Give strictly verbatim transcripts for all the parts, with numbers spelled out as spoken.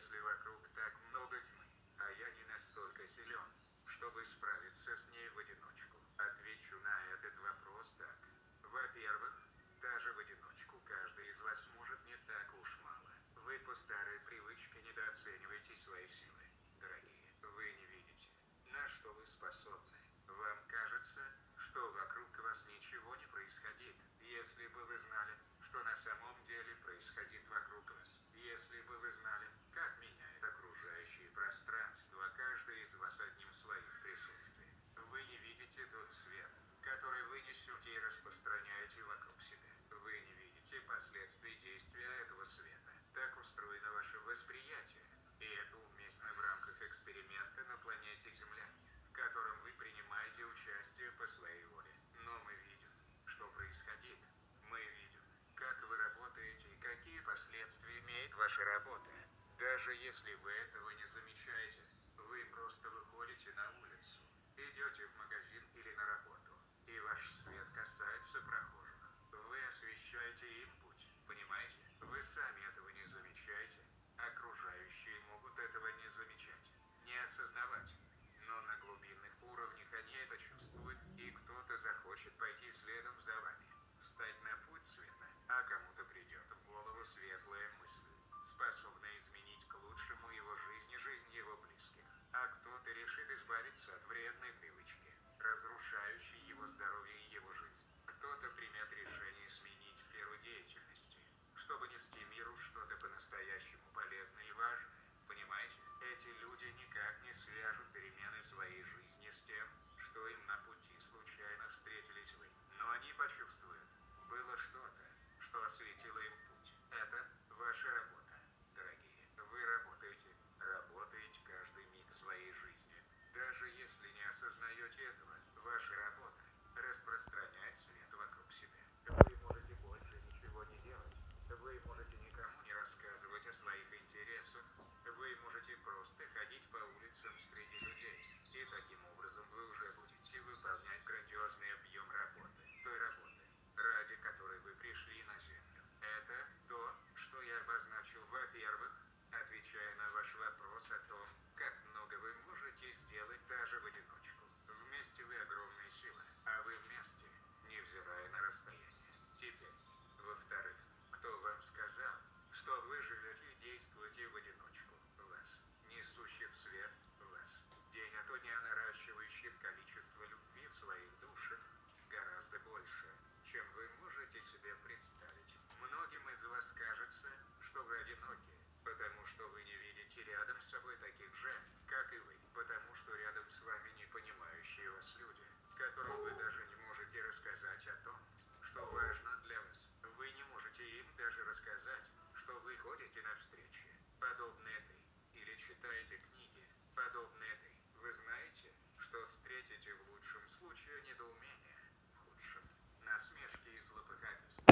если вокруг так много тьмы, а я не настолько силен, чтобы справиться с ней в одиночку? Отвечу на этот вопрос так. Во-первых, даже в одиночку каждый из вас может не так уж мало. Вы по старой привычке недооцениваете свои силы, дорогие. Вы не видите, на что вы способны. Вам кажется, что вокруг вас ничего не происходит. Если бы вы знали, что на самом деле происходит вокруг вас, если бы вы знали, как меняет окружающее пространство каждый из вас одним своим присутствием. Вы не видите тот свет, который вы несете и распространяете вокруг себя. Вы не видите последствий действия этого света. Так устроено ваше восприятие, и это уместно в рамках эксперимента на планете Земля, в котором вы принимаете участие по своей воле. Но мы видим, что происходит. Мы видим, как вы работаете и какие последствия имеет ваша работа. Даже если вы этого не замечаете, вы просто выходите на улицу, идете в магазин или на работу, и ваш свет касается прохожих. Вы освещаете им путь, понимаете? Вы сами этого не замечаете, окружающие могут этого не замечать, не осознавать. Но на глубинных уровнях они это чувствуют, и кто-то захочет пойти следом за вами, встать на путь света, а кому-то придет в голову светлая мысль, способная изменить к лучшему его жизнь и жизнь его близких. А кто-то решит избавиться от вредной привычки, разрушающей его здоровье и его жизнь. Кто-то примет решение сменить сферу деятельности, чтобы нести миру что-то по-настоящему полезное и важное. Понимаете, эти люди никак не свяжут перемены в своей жизни с тем, что им на пути случайно встретились вы. Но они почувствуют, было что-то, что осветило им путь. Это ваша работа, дорогие. Вы работаете, работаете каждый миг своей жизни. Даже если не осознаете этого, ваша работа – распространять свет вокруг себя. Вы можете больше ничего не делать. Вы можете никому не рассказывать о своих интересах. Вы можете просто ходить по улицам среди людей. И таким образом вы уже будете выполнять грандиозный объем работы. Той работы, ради которой вы пришли на Землю. Это то, что я обозначил, во-первых, отвечая на ваш вопрос о том, как много вы можете сделать даже в одиночку. Вместе вы огромная сила, а вы вместе, невзирая на расстояние. Теперь, во-вторых, кто вам сказал, что вы живете и действуете в одиночку? Вас, несущих свет, вас, день ото дня наращивающих количество любви в своих душах, гораздо больше, чем вы можете себе представить. Многим из вас кажется, что вы одиноки, потому что вы не видите рядом с собой таких же, как и вы, потому что рядом с вами не понимающие вас люди, которым вы даже не можете рассказать о том, что важно для вас. Вы не можете им даже рассказать, что вы ходите на встречи, подобные этой, или читаете книги, подобные этой. Вы знаете, что встретите в лучшем случае недоумение, в худшем – насмешки и злопыхательства.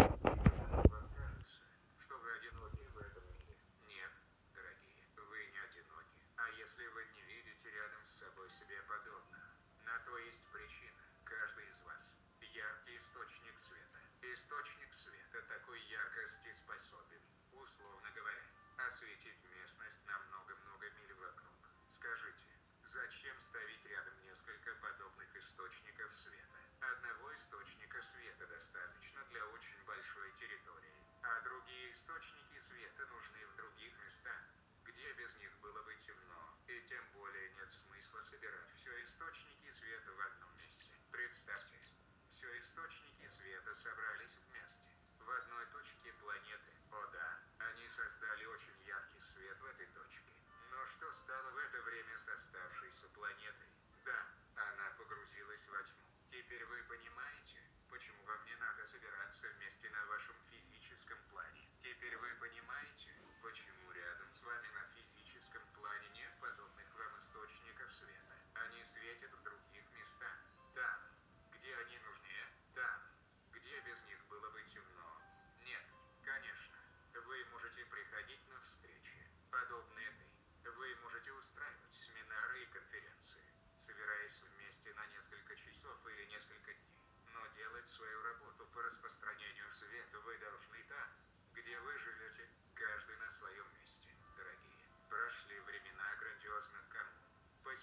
Вам кажется, что вы одиноки в этом мире? Нет, дорогие, вы не одиноки. А если вы не видите рядом с собой себе подобных, на то есть причина. Каждый из вас – яркий источник света. Источник света такой яркости способен, условно говоря, осветить местность на много-много миль вокруг. Скажите, зачем ставить рядом несколько подобных источников света? Одного источника света достаточно для очень большой территории, а другие источники света нужны в других местах, где без них было бы темно, и тем более нет смысла собирать все источники света в одном месте. Представьте, все источники света собрались вместе, в одной точке планеты. О да, они создали очень яркий свет в этой точке. Но что стало в это время с оставшейся планетой? Да, она погрузилась во тьму. Теперь вы понимаете, почему вам не надо собираться вместе на вашем физическом плане. Теперь вы понимаете, почему рядом с вами на физическом плане нет подобных вам источников света. Они светят в других местах. Там, где они нужнее, там, где без них было бы темно. Нет, конечно, вы можете приходить на встречи, подобные этой. Вы можете устраивать семинары и конференции, собираясь вместе на несколько часов или несколько дней. Но делать свою работу по распространению света вы должны там, где вы живете, каждый на своем месте, дорогие. Прошу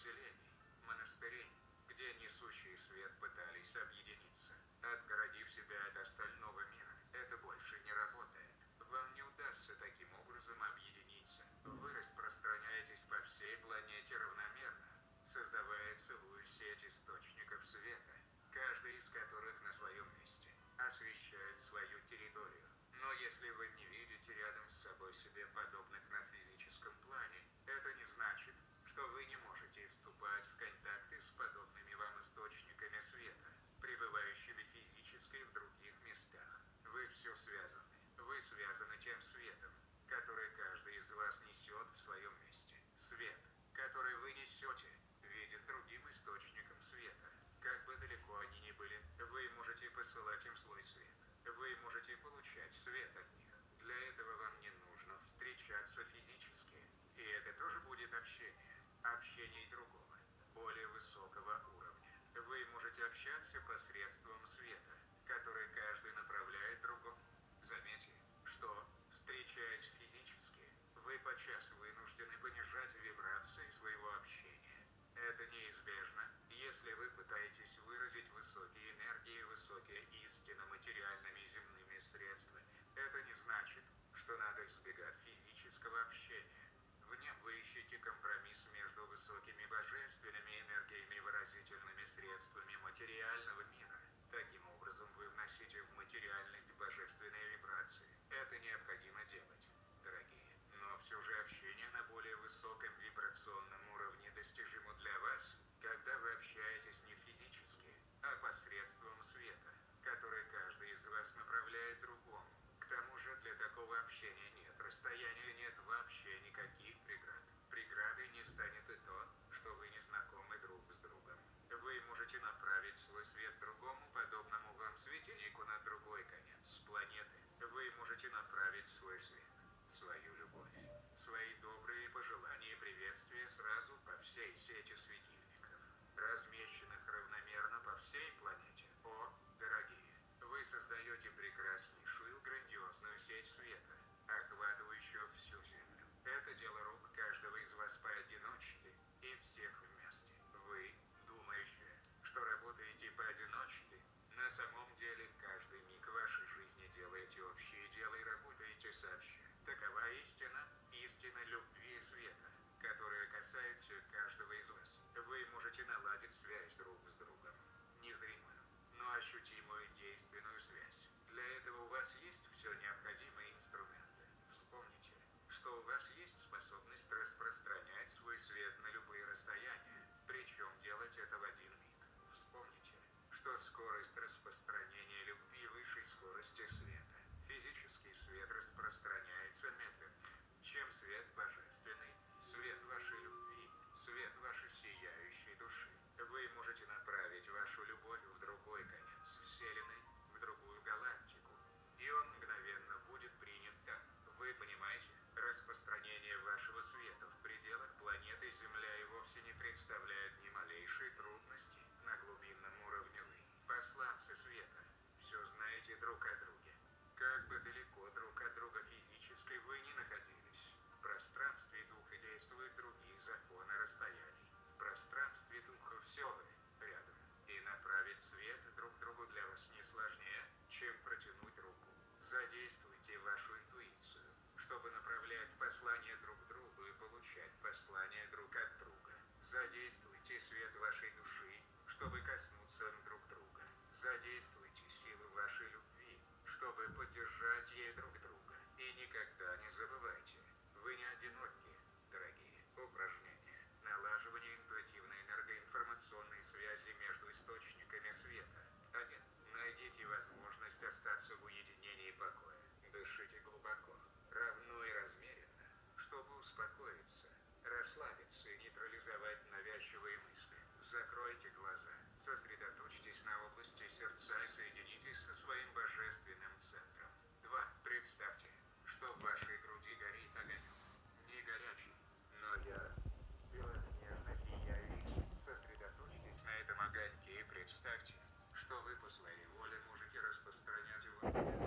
поселений, монастырей, где несущие свет пытались объединиться, отгородив себя от остального мира. Это больше не работает. Вам не удастся таким образом объединиться. Вы распространяетесь по всей планете равномерно, создавая целую сеть источников света, каждый из которых на своем месте освещает свою территорию. Но если вы не видите рядом с собой себе подобных на физическом плане, это не значит, что вы не можете вступать в контакты с подобными вам источниками света, пребывающими физически в других местах. Вы все связаны. Вы связаны тем светом, который каждый из вас несет в своем месте. Свет, который вы несете, виден другим источником света. Как бы далеко они ни были, вы можете посылать им свой свет. Вы можете получать свет от них. Для этого вам не нужно встречаться физически. И это тоже будет общение. Общение другого, более высокого уровня. Вы можете общаться посредством света, который каждый направляет другому. Заметьте, что, встречаясь физически, вы подчас вынуждены понижать вибрации своего общения. Это неизбежно, если вы пытаетесь выразить высокие энергии, высокие истины материальными и земными средствами. Это не значит, что надо избегать физического общения. В нем вы ищете компромисс между высокими божественными энергиями и выразительными средствами материального мира. Таким образом, вы вносите в материальность божественные вибрации. Это необходимо делать, дорогие. Но все же общение на более высоком вибрационном уровне достижимо для вас, когда вы общаетесь не физически, а посредством света, который каждый из вас направляет другому. К тому же для такого общения нет расстояния, нет вообще никаких преград. Преградой не станет и то, что вы не знакомы друг с другом. Вы можете направить свой свет другому, подобному вам светильнику на другой конец планеты. Вы можете направить свой свет, свою любовь, свои добрые пожелания и приветствия сразу по всей сети светильников, размещенных равномерно по всей планете. О, дорогие, вы создаете прекраснейшую, грандиозную сеть света, охватывающую всю Землю. Это дело рук каждого из вас поодиночке и всех вместе. Вы, думающие, что работаете поодиночке, на самом деле каждый миг вашей жизни делаете общее дело и работаете сообща. Такова истина, истина любви и света, которая касается каждого из вас. Вы можете наладить связь друг с другом, незримую, но ощутимую действенную связь. Для этого у вас есть все необходимые инструменты. Вспомните, что у вас есть способность распространять свой свет на любые расстояния, причем делать это в один миг. Вспомните, что скорость распространения любви выше скорости света. Физический свет распространяется медленнее, чем свет божественный, свет вашей любви, свет вашей сияющей души. Вы можете направить вашу любовь в другой конец вселенной, в другую галактику, и он мгновенно будет принят там. Вы понимаете, распространение вашего света в пределах планеты Земля и вовсе не представляет ни малейшей трудности. На глубинном уровне вы, посланцы света, все знаете друг о друге. Как бы далеко друг от друга физически вы ни находились, в пространстве духа действуют другие законы расстояний. В пространстве духа все вы рядом. И направить свет друг другу для вас не сложнее, чем протянуть руку. Задействуйте вашу интуицию, чтобы направлять послания друг другу и получать послания друг от друга. Задействуйте свет вашей души, чтобы коснуться друг друга. Задействуйте силу вашей любви, чтобы поддержать ей друг друга. И никогда не забывайте, вы не одиноки, дорогие. Упражнения. Налаживание интуитивной энергоинформационной связи между источниками света. один. Найдите возможность остаться в уединении и покое. Дышите глубоко, равно и размеренно, чтобы успокоиться, расслабиться и нейтрализовать навязчивые мысли. Закройте глаза, сосредоточьтесь на области сердца и соединитесь со своим божественным центром. два. Представьте, что в вашей груди горит огонек. Не горячий, но я белоснежно сияющий. Сосредоточьтесь на этом огоньке и представьте, что вы по своей воле можете распространять его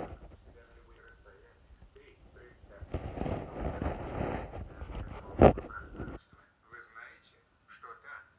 на любые расстояния. три. Представьте, что вы пространство. Вы знаете, что там,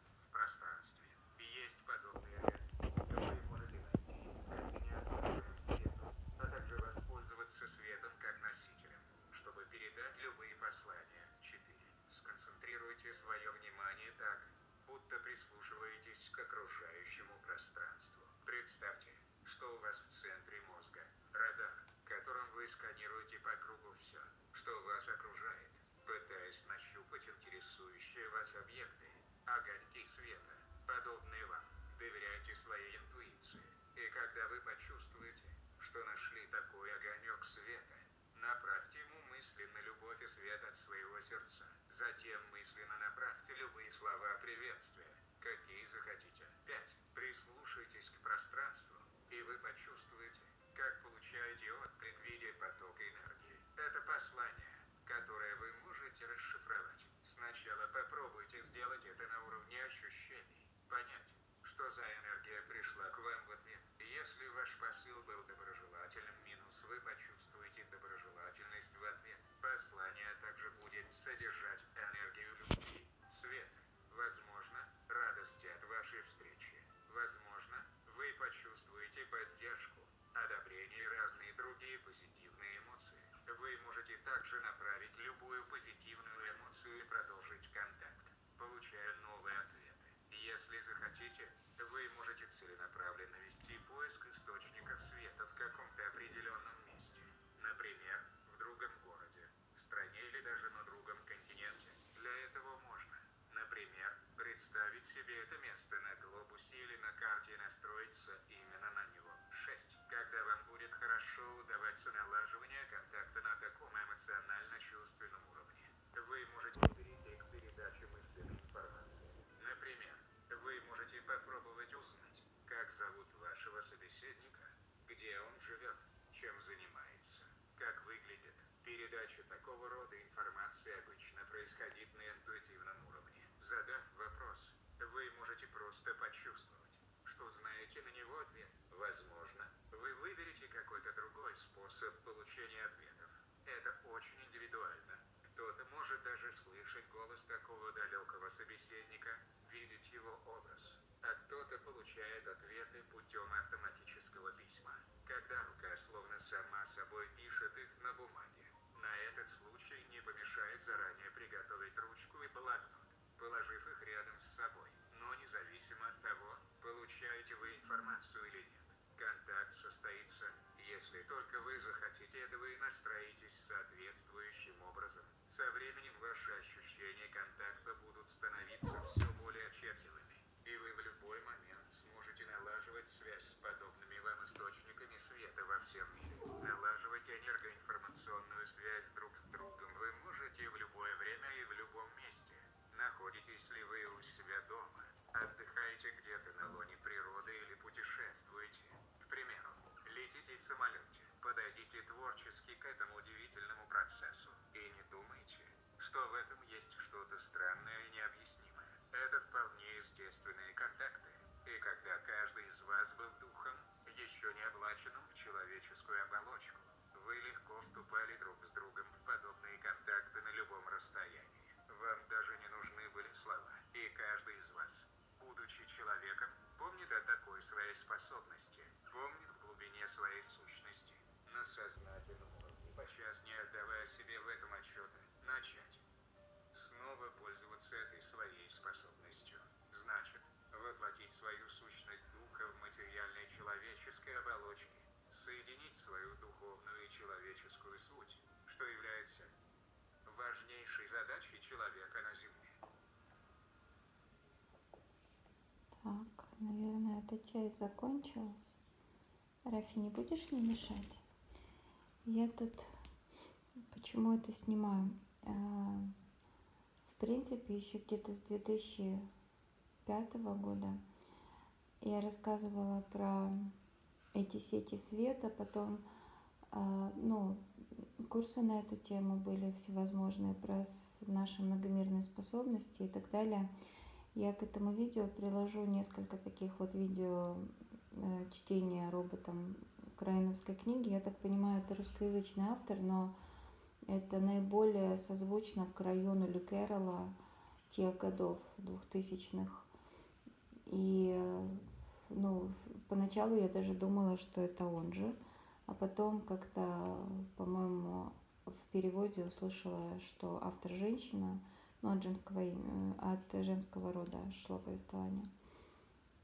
к окружающему пространству. Представьте, что у вас в центре мозга радар, которым вы сканируете по кругу все, что вас окружает, пытаясь нащупать интересующие вас объекты, огоньки света, подобные вам. Доверяйте своей интуиции, и когда вы почувствуете, что нашли такой огонек света, направьте ему мысленно любовь и свет от своего сердца. Затем мысленно направьте любые слова приветствия, какие захотите. пять. Прислушайтесь к пространству, и вы почувствуете, как получаете отклик в виде потока энергии. Это послание, которое вы можете расшифровать. Сначала попробуйте сделать это на уровне ощущений, понять, что за энергия пришла к вам в ответ. Если ваш посыл был доброжелательным, минус, вы почувствуете доброжелательность в ответ. Послание также будет содержать энергию любви, света, возможно, радости от вашей встречи. Возможно, вы почувствуете поддержку, одобрение и разные другие позитивные эмоции. Вы можете также направить любую позитивную эмоцию и продолжить контакт, получая новые ответы. Если захотите, вы можете целенаправленно вести поиск источников света в каком-то определенном месте. Например, в другом городе, в стране или даже на другом континенте. Для этого можно, например, представить себе это место на глобусе или на карте и настроиться именно на него. шесть. Когда вам будет хорошо удаваться налаживание контакта на таком эмоционально-чувственном уровне, вы можете перейти к передаче мысленной информации. Например, вы можете попробовать узнать, как зовут вашего собеседника, где он живет, чем занимается, как выглядит. Передача такого рода информации обычно происходит на интуитивном уровне. Задав вопрос, вы можете просто почувствовать, что знаете на него ответ. Возможно, вы выберете какой-то другой способ получения ответов. Это очень индивидуально. Кто-то может даже слышать голос такого далекого собеседника, видеть его образ, а кто-то получает ответы путем автоматического письма, когда рука словно сама собой пишет их на бумаге. На этот случай не помешает заранее приготовить ручку и блокнот, положив их рядом с собой. Но независимо от того, получаете вы информацию или нет, контакт состоится, если только вы захотите этого и настроитесь соответствующим образом. Со временем ваши ощущения контакта будут становиться все более отчетливыми, и вы в любой момент сможете налаживать связь с подобными вам источниками света во всем мире. Налаживать энергоинформационную связь друг с другом вы можете в любое время и в любом месте. Находитесь ли вы у себя дома, отдыхаете где-то на лоне природы или путешествуете, к примеру, летите в самолете, подойдите творчески к этому удивительному процессу и не думайте, что в этом есть что-то странное и необъяснимое. Это вполне естественные контакты, и когда каждый из вас был духом, еще не облаченным в человеческую оболочку, вы легко вступали друг с другом в подобные контакты на любом расстоянии. Вам даже не нужны были слова, и каждый из вас, будучи человеком, помнит о такой своей способности, помнит в глубине своей сущности, на сознательном уровне, подчас не отдавая себе в этом отчета, начать снова пользоваться этой своей способностью. Значит, воплотить свою сущность духа в материальной человеческой оболочке, соединить свою духовную и человеческую суть, что является важнейшей задачей человека на Земле. Так, наверное, эта часть закончилась. Рафи, не будешь мне мешать? Я тут почему это снимаю? В принципе, еще где-то с две тысячи пятого года я рассказывала про эти сети света, потом, ну, курсы на эту тему были всевозможные, про наши многомерные способности и так далее. Я к этому видео приложу несколько таких вот видео чтения роботом Крайновской книги. Я так понимаю, это русскоязычный автор, но это наиболее созвучно к району Лью Кэрролла тех годов, двухтысячных. И, ну, поначалу я даже думала, что это он же, а потом как-то, по-моему, в переводе услышала, что автор женщина, ну, от женского имя, от женского рода шло повествование.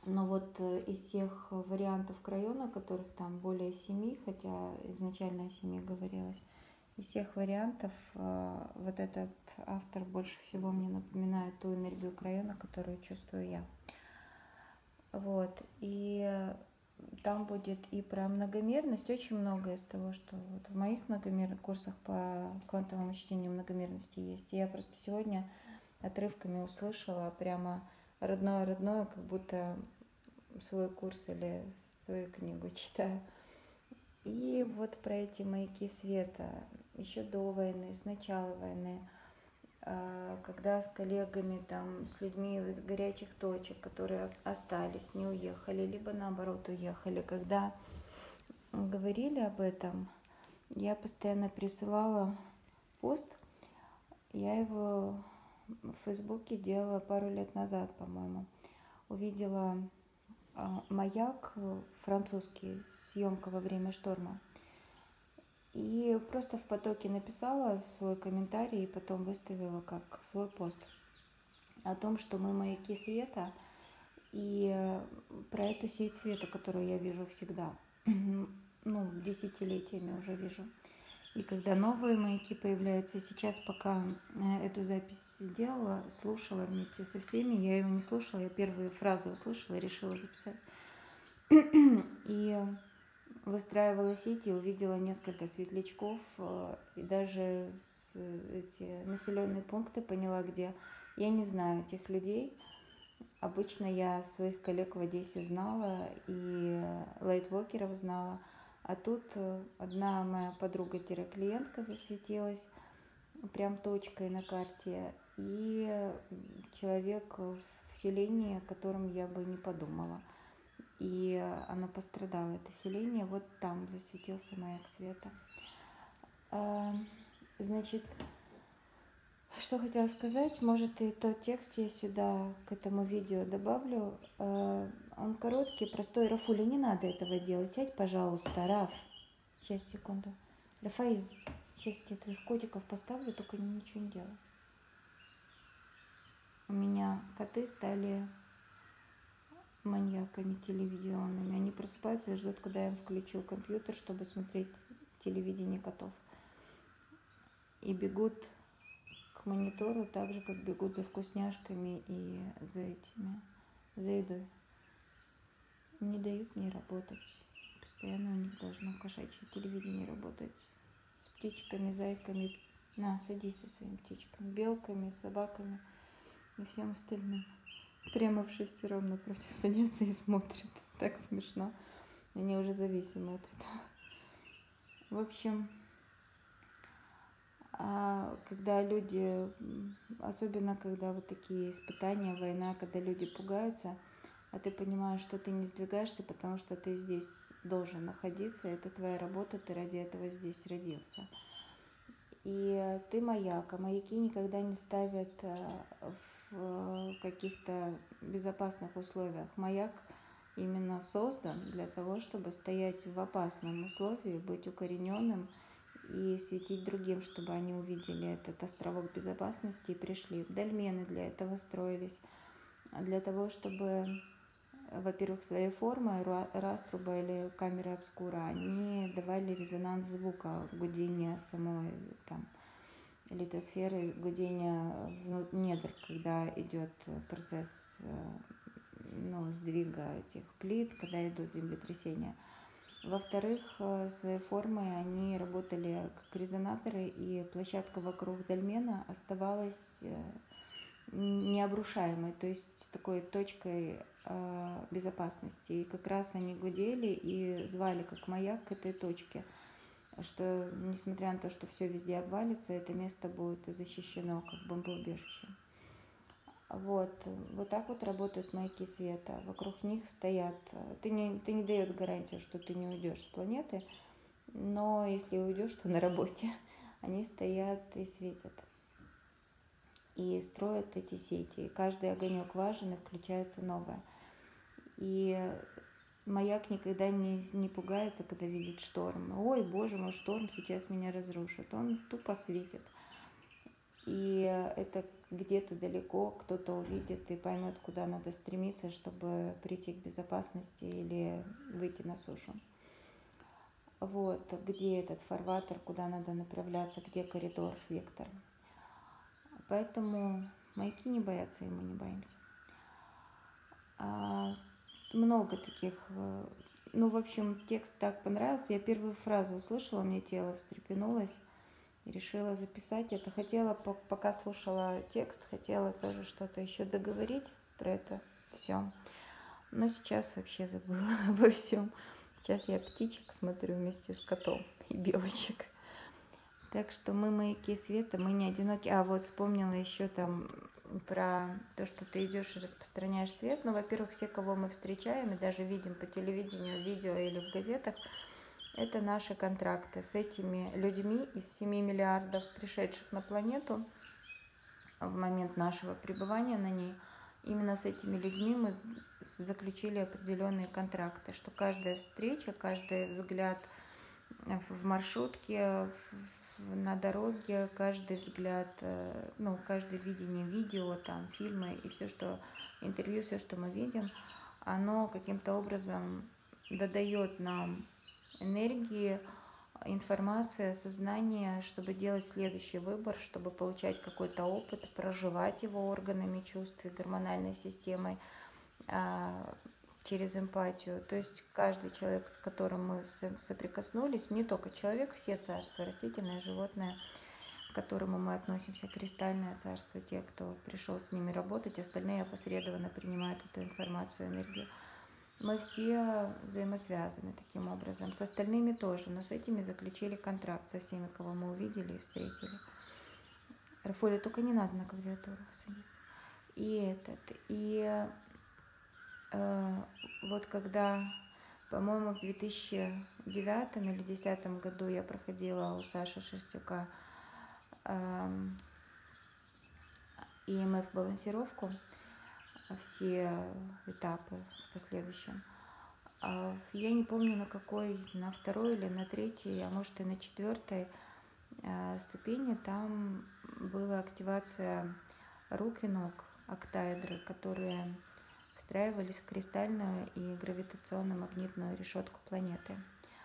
Но вот из всех вариантов крайона, которых там более семи, хотя изначально о семи говорилось, из всех вариантов вот этот автор больше всего мне напоминает ту энергию крайона, которую чувствую я. Вот, и там будет и про многомерность, очень многое из того, что вот в моих многомерных курсах по квантовому чтению многомерности есть. И я просто сегодня отрывками услышала прямо родное-родное, как будто свой курс или свою книгу читаю. И вот про эти маяки света еще до войны, с начала войны, когда с коллегами, там, с людьми из горячих точек, которые остались, не уехали, либо наоборот уехали, когда говорили об этом, я постоянно присылала пост, я его в Фейсбуке делала пару лет назад, по-моему, увидела маяк французский, съемка во время шторма. И просто в потоке написала свой комментарий и потом выставила как свой пост о том, что мы маяки света, и про эту сеть света, которую я вижу всегда, ну, десятилетиями уже вижу. И когда новые маяки появляются, сейчас пока эту запись делала, слушала вместе со всеми, я ее не слушала, я первую фразу услышала и решила записать. И выстраивала сеть и увидела несколько светлячков, и даже эти населенные пункты поняла, где. Я не знаю этих людей. Обычно я своих коллег в Одессе знала и лайтвокеров знала. А тут одна моя подруга-клиентка засветилась прям точкой на карте. И человек в селении, о котором я бы не подумала. И оно пострадало, это селение, вот там засветился маяк света. Значит, что хотела сказать, может и тот текст я сюда к этому видео добавлю. Он короткий, простой. Рафуля, не надо этого делать, сядь, пожалуйста, Раф. Сейчас, секунду. Рафаил, сейчас я твоих котиков поставлю, только ничего не делай. У меня коты стали маньяками телевизионными. Они просыпаются и ждут, когда я им включу компьютер, чтобы смотреть телевидение котов. И бегут к монитору так же, как бегут за вкусняшками и за этими, за едой. Не дают мне работать. Постоянно у них должно кошачье телевидение работать. С птичками, зайками. На, садись со своими птичками. Белками, собаками и всем остальным. Прямо в шестером напротив садятся и смотрят. Так смешно. Они уже зависимы от этого. В общем, когда люди, особенно когда вот такие испытания, война, когда люди пугаются, а ты понимаешь, что ты не сдвигаешься, потому что ты здесь должен находиться, это твоя работа, ты ради этого здесь родился. И ты маяк, а маяки никогда не ставят в каких-то безопасных условиях. Маяк именно создан для того, чтобы стоять в опасном условии, быть укорененным и светить другим, чтобы они увидели этот островок безопасности и пришли. Дольмены для этого строились, для того, чтобы, во-первых, своей формой раструба или камеры обскура, они давали резонанс звука, гудение самой там литосферы, гудение недр, когда идет процесс ну, сдвига этих плит, когда идут землетрясения. Во-вторых, своей формой они работали как резонаторы, и площадка вокруг дольмена оставалась необрушаемой, то есть такой точкой безопасности. И как раз они гудели и звали как маяк к этой точке, что несмотря на то, что все везде обвалится, это место будет защищено как бомбоубежище. Вот, вот так вот работают маяки света. Вокруг них стоят. Ты не, ты не даешь гарантию, что ты не уйдешь с планеты, но если уйдешь, то на работе. Они стоят и светят. И строят эти сети. И каждый огонек важен, и включается новое. И маяк никогда не, не пугается, когда видит шторм. Ой, боже мой, шторм сейчас меня разрушит. Он тупо светит. И это где-то далеко кто-то увидит и поймет, куда надо стремиться, чтобы прийти к безопасности или выйти на сушу. Вот, где этот фарватер, куда надо направляться, где коридор, вектор. Поэтому маяки не боятся, и мы не боимся. А, много таких, ну, в общем, текст так понравился. Я первую фразу услышала, мне тело встрепенулось, и решила записать это. Хотела, пока слушала текст, хотела тоже что-то еще договорить про это все. Но сейчас вообще забыла обо всем. Сейчас я птичек смотрю вместе с котом и белочек. Так что мы маяки света, мы не одиноки. А вот вспомнила еще там про то, что ты идешь и распространяешь свет. Ну, во-первых, все, кого мы встречаем и даже видим по телевидению, видео или в газетах, это наши контракты с этими людьми из семи миллиардов, пришедших на планету в момент нашего пребывания на ней. Именно с этими людьми мы заключили определенные контракты, что каждая встреча, каждый взгляд в маршрутке, на дороге, каждый взгляд, ну, каждое видение видео, там, фильмы и все, что интервью, все, что мы видим, оно каким-то образом додает нам энергии, информация, сознание, чтобы делать следующий выбор, чтобы получать какой-то опыт, проживать его органами чувств и гормональной системой а, через эмпатию. То есть каждый человек, с которым мы соприкоснулись, не только человек, все царства, растительное, животное, к которому мы относимся, кристальное царство, те, кто пришел с ними работать, остальные опосредованно принимают эту информацию, энергию. Мы все взаимосвязаны таким образом. С остальными тоже, но с этими заключили контракт, со всеми, кого мы увидели и встретили. Рафоля, только не надо на клавиатуру садиться. И этот, и э, вот когда, по-моему, в две тысячи девятом или две тысячи десятом году я проходила у Саши Шерстюка э, и эм эф-балансировку, все этапы в последующем. Я не помню, на какой, на второй или на третьей, а может и на четвертой ступени там была активация рук и ног, октаэдры, которые встраивались в кристальную и гравитационно-магнитную решетку планеты.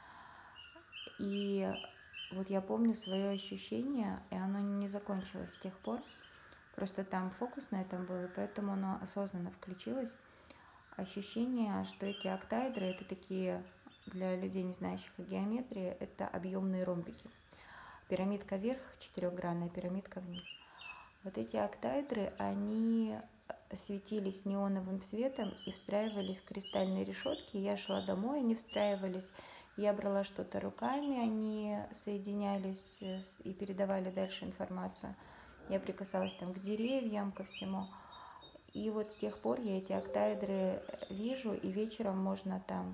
И вот я помню свое ощущение, и оно не закончилось с тех пор. Просто там фокус на этом был, и поэтому оно осознанно включилось. Ощущение, что эти октаэдры, это такие, для людей, не знающих о геометрии, это объемные ромбики. Пирамидка вверх, четырехгранная, пирамидка вниз. Вот эти октаэдры, они светились неоновым светом и встраивались в кристальные решетки. Я шла домой, они встраивались. Я брала что-то руками, они соединялись и передавали дальше информацию. Я прикасалась там к деревьям, ко всему. И вот с тех пор я эти октаэдры вижу, и вечером можно там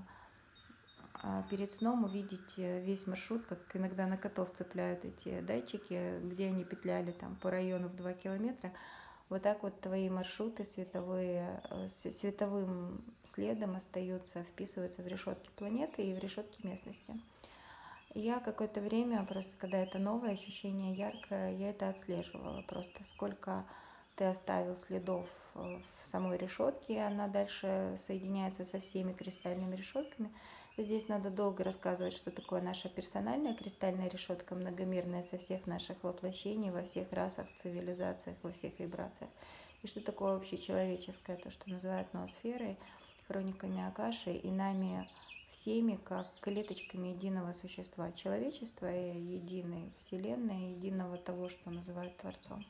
перед сном увидеть весь маршрут, как иногда на котов цепляют эти датчики, где они петляли там по району в два километра. Вот так вот твои маршруты световые, световым следом остаются, вписываются в решетки планеты и в решетки местности. Я какое-то время, просто когда это новое ощущение, яркое, я это отслеживала. Просто сколько ты оставил следов в самой решетке, и она дальше соединяется со всеми кристальными решетками. Здесь надо долго рассказывать, что такое наша персональная кристальная решетка, многомерная, со всех наших воплощений, во всех расах, цивилизациях, во всех вибрациях. И что такое общечеловеческое, то, что называют ноосферой, хрониками Акаши, и нами всеми, как клеточками единого существа, человечества и единой вселенной, единого того, что называют Творцом.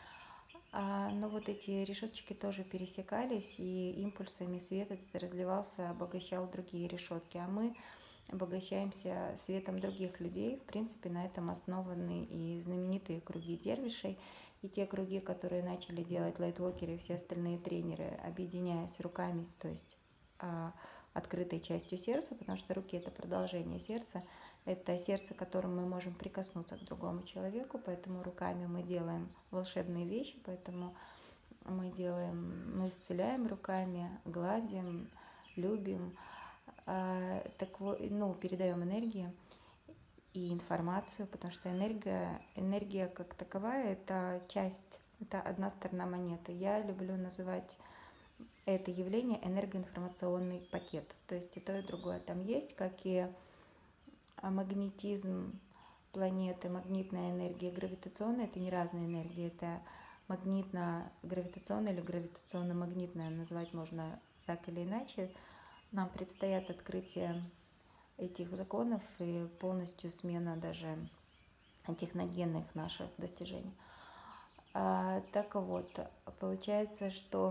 А, но вот эти решеточки тоже пересекались, и импульсами свет этот разливался, обогащал другие решетки, а мы обогащаемся светом других людей. В принципе, на этом основаны и знаменитые круги дервишей, и те круги, которые начали делать лайтвокеры и все остальные тренеры, объединяясь руками, то есть а, открытой частью сердца, потому что руки – это продолжение сердца, это сердце, которым мы можем прикоснуться к другому человеку, поэтому руками мы делаем волшебные вещи, поэтому мы делаем, мы исцеляем руками, гладим, любим, так, ну, передаем энергии. и информацию, потому что энергия, энергия как таковая – это часть, это одна сторона монеты. Я люблю называть это явление энергоинформационный пакет. То есть и то, и другое там есть, как и магнетизм планеты, магнитная энергия, гравитационная – это не разные энергии, это магнитно-гравитационная или гравитационно-магнитная, назвать можно так или иначе. Нам предстоят открытие этих законов и полностью смена даже техногенных наших достижений. А, так вот, получается, что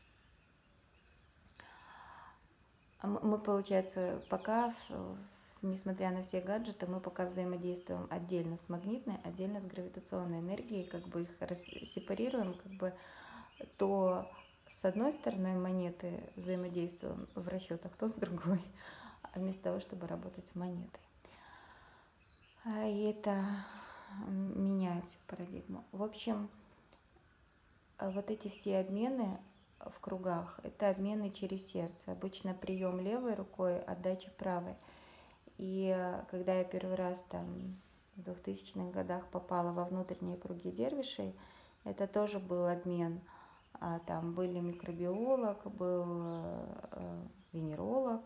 мы, получается, пока, несмотря на все гаджеты, мы пока взаимодействуем отдельно с магнитной, отдельно с гравитационной энергией, как бы их сепарируем, как бы то с одной стороной монеты взаимодействуем в расчетах, то с другой, вместо того, чтобы работать с монетой. И это меняет всю парадигму. В общем, вот эти все обмены в кругах – это обмены через сердце. Обычно прием левой рукой, отдача правой. И когда я первый раз там в двухтысячных годах попала во внутренние круги дервишей, это тоже был обмен. Там были микробиолог, был венеролог,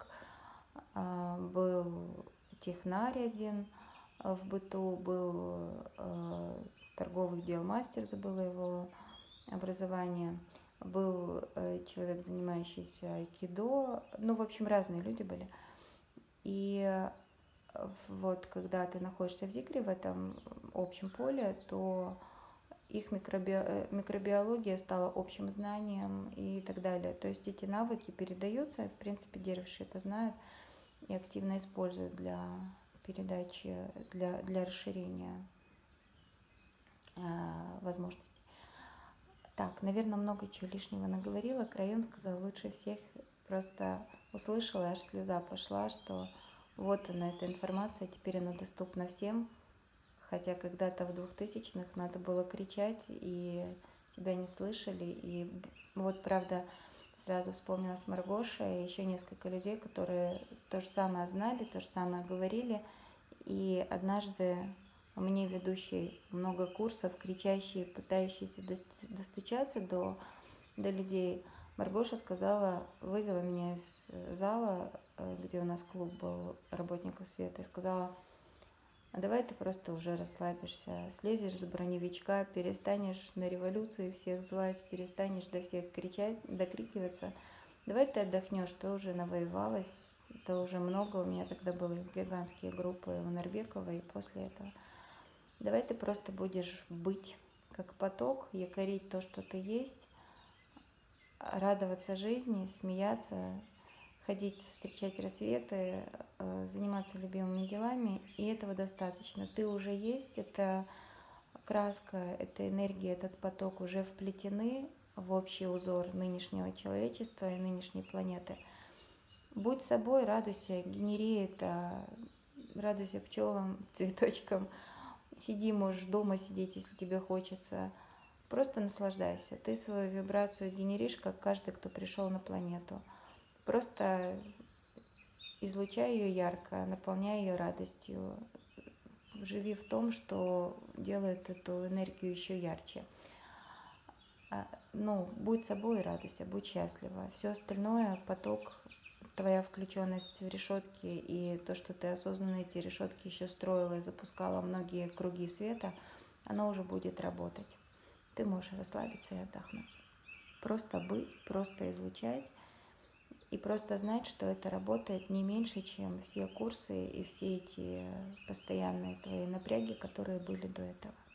был технарь один в быту, был торговый дел мастер, забыла его образование, был человек, занимающийся айкидо, ну, в общем, разные люди были. И вот когда ты находишься в зикре, в этом общем поле, то их микроби... микробиология стала общим знанием и так далее. То есть эти навыки передаются, в принципе, дервиши это знают и активно используют для передачи, для, для расширения э, возможностей. Так, наверное, много чего лишнего наговорила. Крайон сказал лучше всех, просто услышала, аж слеза пошла, что вот она, эта информация, теперь она доступна всем. Хотя когда-то в двухтысячных надо было кричать, и тебя не слышали. И вот, правда, сразу вспомнилась Маргоша и еще несколько людей, которые то же самое знали, то же самое говорили. И однажды мне ведущий много курсов, кричащий, пытающийся достучаться до, до людей, Маргоша сказала, вывела меня из зала, где у нас клуб был работников света, и сказала: а давай ты просто уже расслабишься, слезешь с броневичка, перестанешь на революцию всех звать, перестанешь до всех кричать, докрикиваться. Давай ты отдохнешь, ты уже навоевалась, это уже много, у меня тогда были гигантские группы у Нарбекова, и после этого. Давай ты просто будешь быть как поток, якорить то, что ты есть, радоваться жизни, смеяться, ходить, встречать рассветы, заниматься любимыми делами, и этого достаточно. Ты уже есть, эта краска, эта энергия, этот поток уже вплетены в общий узор нынешнего человечества и нынешней планеты. Будь собой, радуйся, генери это, радуйся пчелам, цветочкам. Сиди, можешь дома сидеть, если тебе хочется. Просто наслаждайся. Ты свою вибрацию генеришь, как каждый, кто пришел на планету. Просто излучай ее ярко, наполняй ее радостью. Живи в том, что делает эту энергию еще ярче. Ну, будь собой и радуйся, будь счастлива. Все остальное, поток, твоя включенность в решетки и то, что ты осознанно эти решетки еще строила и запускала многие круги света, оно уже будет работать. Ты можешь расслабиться и отдохнуть. Просто быть, просто излучать. И просто знать, что это работает не меньше, чем все курсы и все эти постоянные твои напряги, которые были до этого.